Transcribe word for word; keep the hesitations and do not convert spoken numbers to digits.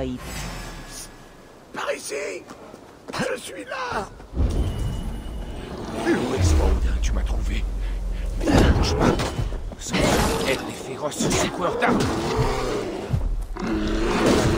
Aïe. Par ici! Je suis là! Louis Baudin, tu m'as trouvé. Mais ne bouge pas. Sans être les féroces secoueurs d'armes.